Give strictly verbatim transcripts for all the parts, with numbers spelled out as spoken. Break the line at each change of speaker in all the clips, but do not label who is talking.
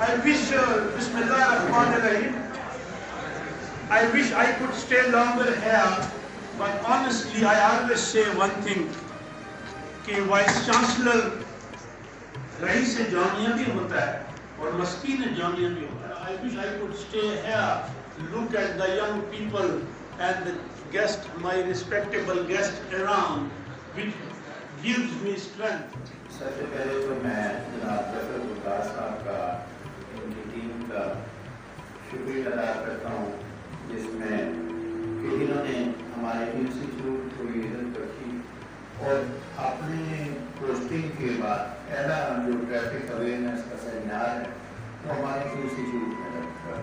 I wish, uh, Bismillah ar-Rahman ar-Rahim, I wish I could stay longer here, but honestly, I always say one thing, کہ vice chancellor رئیس جامعہ بھی ہوتا ہے اور مسکین جامعہ بھی ہوتا ہے. I wish I could stay here, look at the young people and the guest, my respectable guest around, which gives me strength.
سب سے پہلے تو میں جناب ظفر گلزار صاحب کا ان کی ٹیم کا شکریہ ادا کرتا ہوں جس میں کہ انہوں نے ہمارے انسٹیٹیوٹ کو عزت رکھی اور اپنے پوسٹنگ کے بعد پہلا جو ٹریفک اویئرنیس کا سیمینار ہے وہ ہمارے انسٹیٹیوٹ میں رکھا.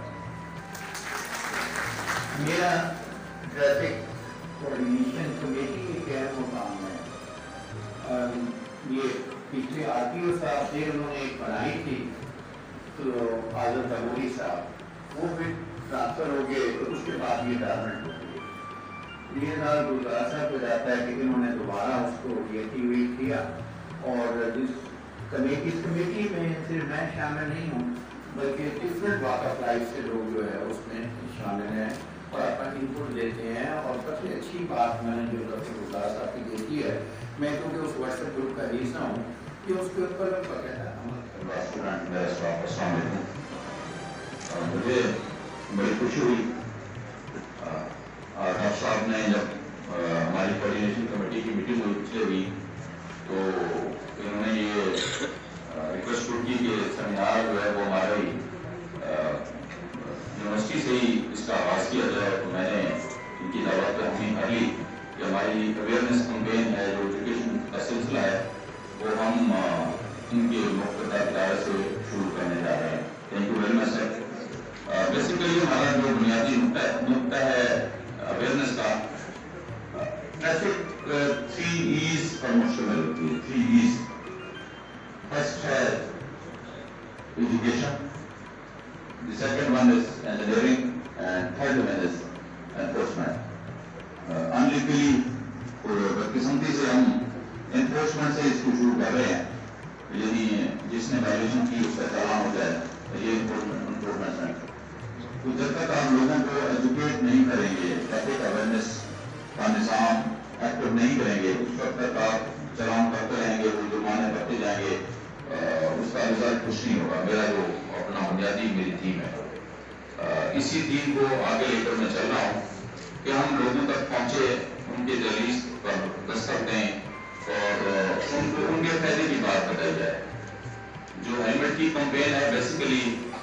میرا ٹریفک کوآرڈینیشن کمیٹی ایک اہم مقام ہے. یہ پچھلے آر ٹی او صاحب سے انہوں نے ایک بنائی تھی تو آزم تبوری صاحب وہ پھر ٹرانسفر ہو گئے اور اس کے بعد یہ ڈارمنٹ ہو گئی. یہ نال گلزار صاحب کو جاتا ہے کہ انہوں نے دوبارہ اس کو ریئیکٹیویٹ کیا اور جس کمیٹی اس کمیٹی میں صرف میں شامل نہیں ہوں بلکہ ڈفرینٹ واک آف لائف سے لوگ جو ہے اس میں شامل ہیں اور اپنا ان پٹ دیتے ہیں. اور سب سے اچھی بات میں نے جو ڈاکٹر گلزار صاحب کی دیکھی ہے, میں کیونکہ اس واٹس ایپ گروپ کا حصہ ہوں کہ اس کے اوپر باقاعدہ
السلام علیکم. مجھے بڑی خوشی ہوئی ڈاکٹر صاحب نے جب ہماری کوآرڈینیشن کمیٹی کی میٹنگ ہوئی پچھلے ہوئی تو انہوں نے یہ ریکویسٹ کی کہ سیمینار جو ہے وہ ہمارے یونیورسٹی سے ہی اس کا آغاز کیا جائے. تو میں نے ان کی دعوت پہ حاضری کر لی کہ ہماری اویئرنیس کمپین ہے جو ایجوکیشن کا سلسلہ ہے وہ ہم ان کے مختلف ادارے سے شروع کرنے جا رہے ہیں. Thank you very much sir. Basically ہمارا جو بنیادی نقطہ ہے اویئرنیس کا, ٹریفک تھری ایز پر مشتمل ہوتی ہے. Three Es. فرسٹ ہے education, the second one is engineering, and third one is enforcement. Unluckily, بدقسمتی سے ہم انفورسمنٹ سے اس کو شروع کر رہے ہیں, یعنی جس نے وائلیشن کی اس کا چالان ہو جائے, یہ انفورسمنٹ. تو جب تک آپ لوگوں کو ایجوکیٹ نہیں کریں گے, ٹریفک اویئرنیس کا نظام ایکٹیو نہیں کریں گے, اس وقت تک آپ چلان کرتے رہیں گے, وہ جرمانے کرتے جائیں گے, اس کا رزلٹ کچھ نہیں ہوگا. میرا جو اپنا بنیادی میری تھیم ہے, اسی تھیم کو آگے لے کر میں چل رہا ہوں کہ ہم لوگوں تک پہنچے, ان کے دہلیز پر دستک دیں اور ان کو ان کے فائدے کی بات بتائی جائے. جو ہیلمٹ کی کمپین ہے بیسیکلی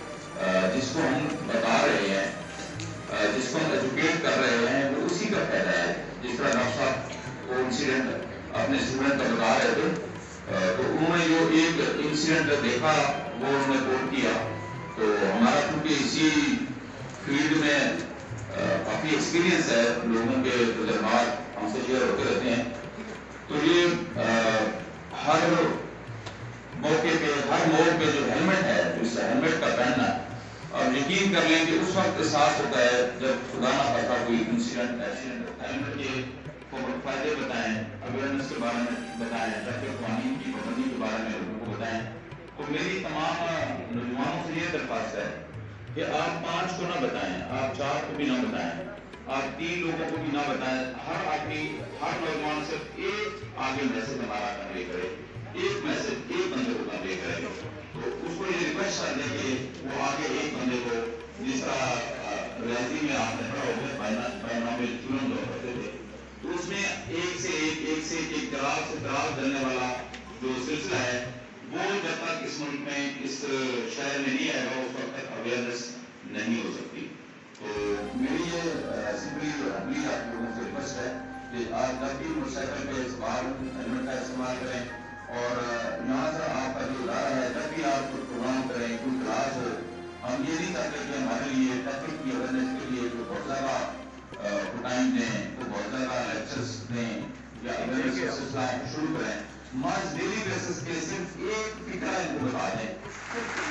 جس کو ہم بتا رہے ہیں, جس کو ہم ایجوکیٹ کر رہے ہیں, وہ اسی کا فائدہ ہے. جس طرح ڈاکٹر صاحب وہ انسیڈنٹ اپنے اسٹوڈنٹ کا بتا رہے تھے, تو انہوں نے جو ایک انسیڈنٹ دیکھا وہ انہوں نے کوٹ کیا. تو ہمارا کیونکہ اسی فیلڈ میں کافی ایکسپیرینس ہے, لوگوں کے تجربات ہم سے شیئر ہوتے رہتے ہیں, تو یہ ہر موقع پہ ہر موڑ پہ جو ہیلمٹ ہے, اس ہیلمٹ کا پہننا, اور یقین کر لیں کہ اس وقت احساس ہوتا ہے جب خدا نہ خاصہ کوئی انسیڈنٹ ایکسیڈنٹ. ہیلمٹ کے فائدے بتائیں, اویئرنیس کے بارے میں بتائیں, ٹریفک قوانین کی پابندی کے بارے میں لوگوں کو بتائیں. تو میری تمام نوجوانوں سے یہ درخواست ہے کہ آپ پانچ کو نہ بتائیں, آپ چار کو بھی نہ بتائیں, آپ تین لوگوں کو بھی نہ بتائیں. ہر آدمی, ہر نوجوان صرف ایک آگے میسج ہمارا کنوے کرے, ایک میسج ایک بندے کو کنوے کرے. تو اس کو یہ ریکویسٹ کر دیں کہ وہ آگے ایک بندے کو, جس طرح ریاضی میں آپ نے پڑھا ہوگا بینام الجنون جو کرتے تھے, تو اس میں ایک سے ایک ایک سے ایک تراغ سے تراغ چلنے والا جو سلسلہ ہے وہ جب تک اس ملک میں اس شہر میں نہیں آئے گا اس وقت تک اویئرنیس نہیں ہو سکتی. تو میری یہ سمپلی اپنی آپ لوگوں سے ریکویسٹ ہے کہ آپ جب بھی موٹر سائیکل پہ استعمال ہیلمٹ کا استعمال کریں, اور یہاں سے آپ کا جو ادارہ ہے جب بھی آپ کوئی پروگرام کریں, کوئی کلاس ہو, ہم یہ نہیں چاہتے کہ ہمارے لیے ٹریفک کی اویئرنیس کے لیے جو بہت زیادہ ٹائم دیں, وہ بہت زیادہ لیکچرس دیں یا اویئرنیس کا سلسلہ شروع کریں. ہمارے ڈیلی بیسس پہ صرف ایک فکر ان کو بتا دیں